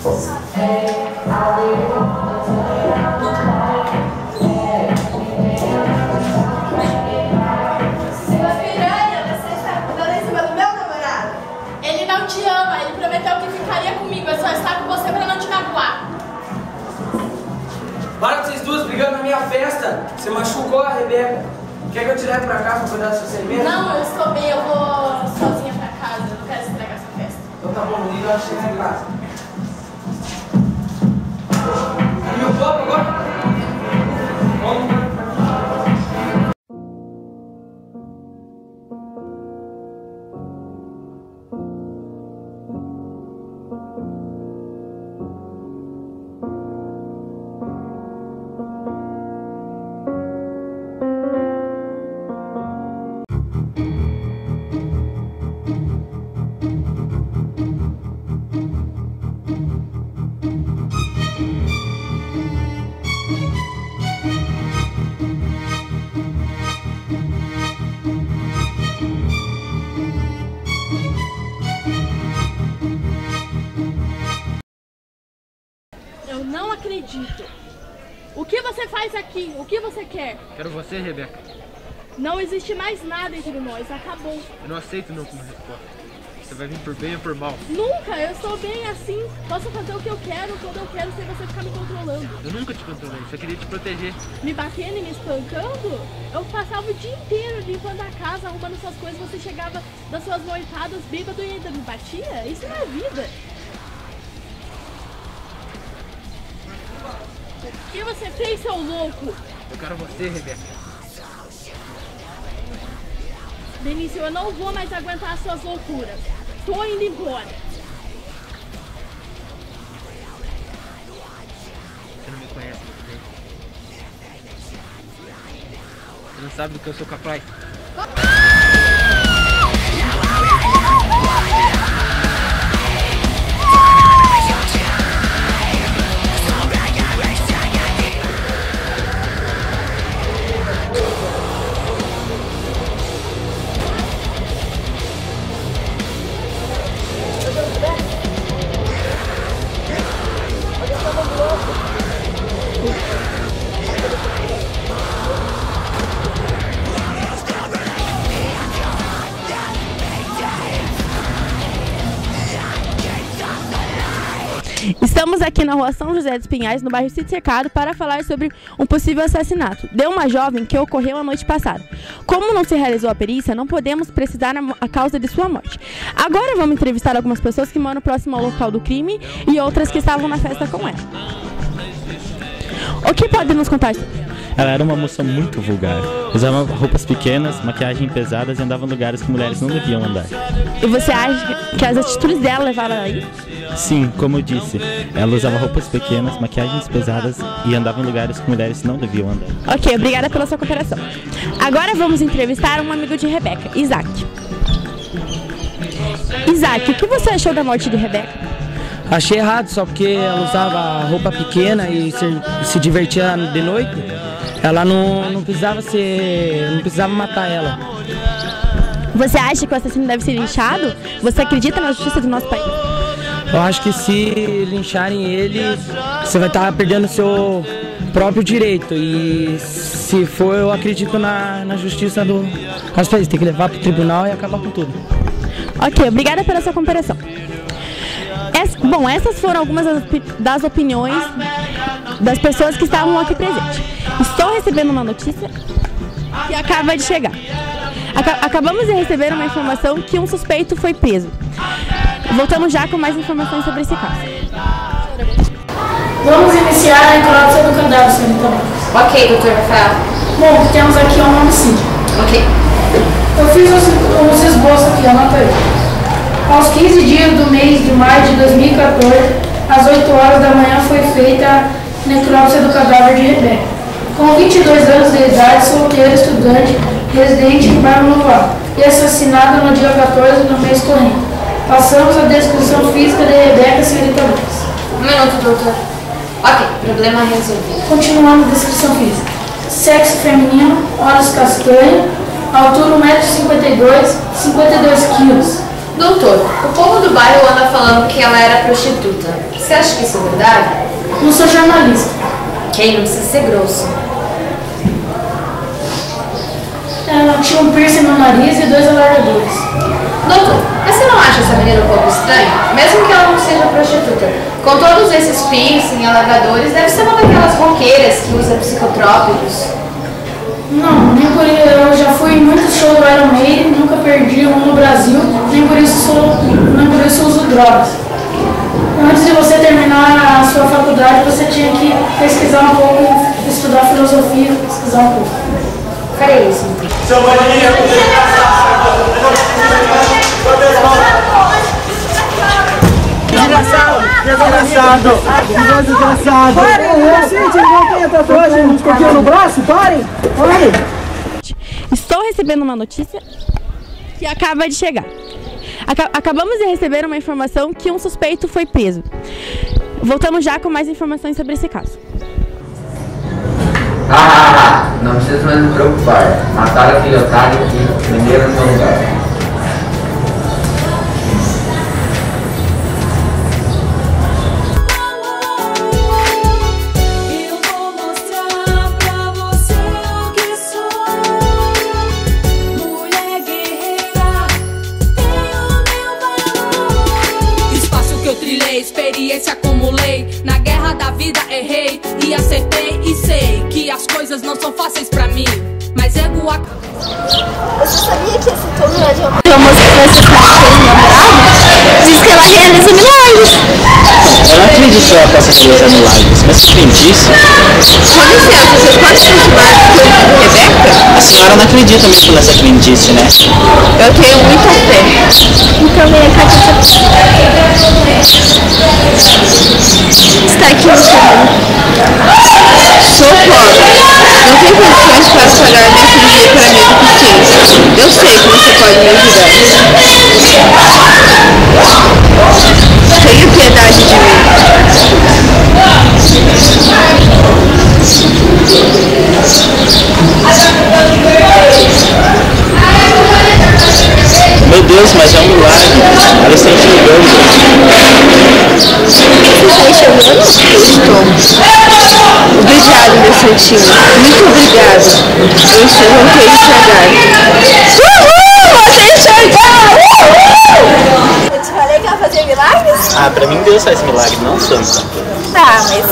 Para de vocês duas brigando na minha festa. Você machucou a Rebeca. Quer que eu te leve pra casa pra cuidar da sua cerveja? Não, eu estou bem. Eu vou sozinha pra casa. Eu não quero estragar essa festa. Então tá bom, liga, eu chego em casa. E meu copo agora? Vamos. Eu não acredito. O que você faz aqui? O que você quer? Quero você, Rebeca. Não existe mais nada entre nós. Acabou. Eu não aceito não como resposta. Você vai vir por bem ou por mal? Nunca. Eu estou bem assim. Posso fazer o que eu quero, quando eu quero, sem você ficar me controlando. Eu nunca te controlei. Só queria te proteger. Me batendo e me espancando? Eu passava o dia inteiro limpando a casa, arrumando suas coisas. Você chegava das suas noitadas bêbado e ainda me batia? Isso não é vida. O que você fez, seu louco? Eu quero você, Rebeca. Benício, eu não vou mais aguentar as suas loucuras. Tô indo embora. Você não me conhece muito bem. Você não sabe do que eu sou capaz. Estamos aqui na rua São José dos Pinhais, no bairro Sítio Cercado, para falar sobre um possível assassinato de uma jovem que ocorreu a noite passada. Como não se realizou a perícia, não podemos precisar a causa de sua morte. Agora vamos entrevistar algumas pessoas que moram próximo ao local do crime e outras que estavam na festa com ela. O que pode nos contar? Ela era uma moça muito vulgar. Usava roupas pequenas, maquiagem pesadas e andava em lugares que mulheres não deviam andar. E você acha que as atitudes dela levaram a isso? Sim, como eu disse, ela usava roupas pequenas, maquiagens pesadas e andava em lugares que mulheres não deviam andar. Ok, obrigada pela sua cooperação. Agora vamos entrevistar um amigo de Rebeca, Isaac. Isaac, o que você achou da morte de Rebeca? Achei errado, só porque ela usava roupa pequena e se divertia de noite. Ela não precisava matar ela. Você acha que o assassino deve ser linchado? Você acredita na justiça do nosso país? Eu acho que se lincharem ele, você vai estar perdendo o seu próprio direito. E se for, eu acredito na justiça do nosso país. Tem que levar para o tribunal e acabar com tudo. Ok, obrigada pela sua comparação. Bom, essas foram algumas das opiniões das pessoas que estavam aqui presentes. Estou recebendo uma notícia que acaba de chegar. Acabamos de receber uma informação que um suspeito foi preso. Voltamos já com mais informações sobre esse caso. Vamos iniciar a necrópsia do cadáver, senhorita. Ok, doutor Rafael. Bom, temos aqui um homicídio. Ok. Eu fiz os esboços aqui, anota aí. Aos 15 dias do mês de maio de 2014, às 8 horas da manhã, foi feita a necrópsia do cadáver de Rebeca. Com 22 anos de idade, solteira, estudante, residente em bairro Novo e assassinada no dia 14 do mês corrente. Passamos a descrição física de Rebeca, senhorita Lucas. Um minuto, doutor. Ok, problema resolvido. Continuando a descrição física. Sexo feminino, olhos castanhos, altura 1,52 m, 52 kg. Doutor, o povo do bairro anda falando que ela era prostituta. Você acha que isso é verdade? Não sou jornalista. Quem não precisa ser grosso. Ela tinha um piercing no nariz e 2 alargadores. Doutor, mas você não acha essa menina um pouco estranha? Mesmo que ela não seja prostituta. Com todos esses piercing e alargadores, deve ser uma daquelas roqueiras que usa psicotrópicos. Não, nem por isso. Eu já fui em muitos shows do Iron Maiden, nunca perdi um no Brasil, nem por isso uso drogas. Antes de você terminar a sua faculdade, você tinha que pesquisar um pouco, estudar filosofia, pesquisar um pouco. Farei isso. Seu Maninha, desgraçado! Parem, gente, não tem a tatuagem, um escorpião no braço, parem! Estou recebendo uma notícia que acaba de chegar. Acabamos de receber uma informação que um suspeito foi preso. Voltamos já com mais informações sobre esse caso. Não precisa mais me preocupar. Mataram aquele otário que prenderam no meu lugar. Experiência acumulei, na guerra da vida errei e acertei e sei que as coisas não são fáceis pra mim, mas ego a... Você sabia que esse Tom é de uma moça que vai ser namorada? Diz que ela realiza milagres. Eu não acredito que ela possa realizar milagres, mas você tem disso? Com licença, você pode confirmar que eu amo Rebeca? A senhora não acredita mesmo nessa crendice, né? Eu tenho muita fé. Então vem cá que está aqui no caminho. Sou pobre. Não tenho condições para pagar minha cirurgia para minha deficiência. Eu sei que você pode me ajudar. Tenha piedade de mim. Meu Deus, mas é um milagre. Ela está enxergando. Você está enxergando? Estou. Obrigado, meu santinho. Muito obrigado. Eu voltei a enxergar. Uhul! Você enxergou! Uhul! Eu te falei que ela fazia milagres? Ah, pra mim Deus faz milagre, não santo. Tá, mas...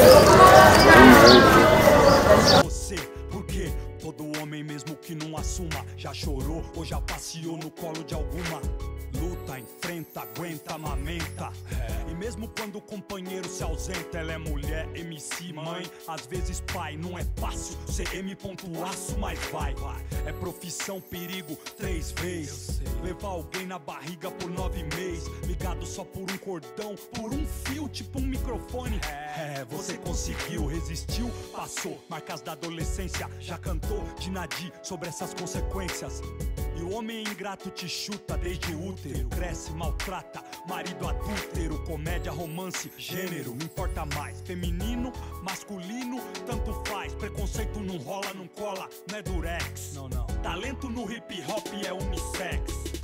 Porque todo homem, mesmo que não assuma, já chorou ou já passeou no colo de alguma. Luta, enfrenta, aguenta, amamenta. E mesmo quando o companheiro se ausenta, ela é mulher, MC, mãe, às vezes pai. Não é fácil ser M.aço, mas vai. É profissão, perigo, 3 vezes. Levar alguém na barriga por 9 meses, ligado só por um cordão, por um fio, tipo um microfone. Você conseguiu, resistiu, passou. Marcas da adolescência, já cantou de Nadir sobre essas consequências. E o homem ingrato te chuta desde útero, cresce, maltrata, marido adúltero, comédia, romance, gênero, não importa mais, feminino, masculino, tanto faz, preconceito não rola, não cola, não é durex, não, talento no hip hop é unissex.